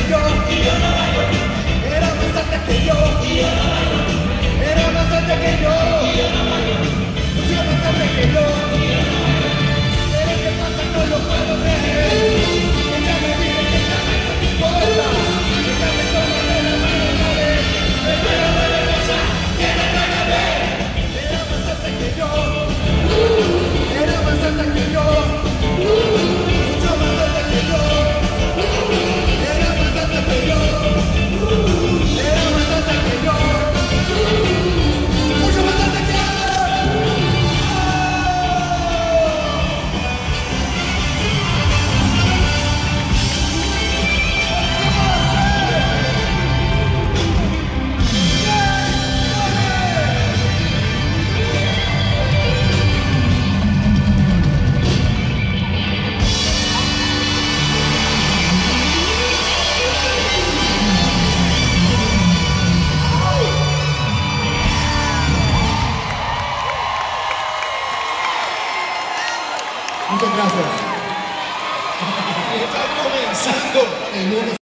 yo, era más alta que yo, era más alta que yo, mucho más alta que yo. Pero qué pasa, no lo puedo creer. Ella me dice que ya no me importa. Ella me toma de la mano una vez, me pega de la cosa, quiere pegarme. Era más alta que yo, era más alta que yo, mucho más alta que yo. Era más alta que yo, era más alta que yo, mucho más alta que yo. Muchas gracias. Está comenzando el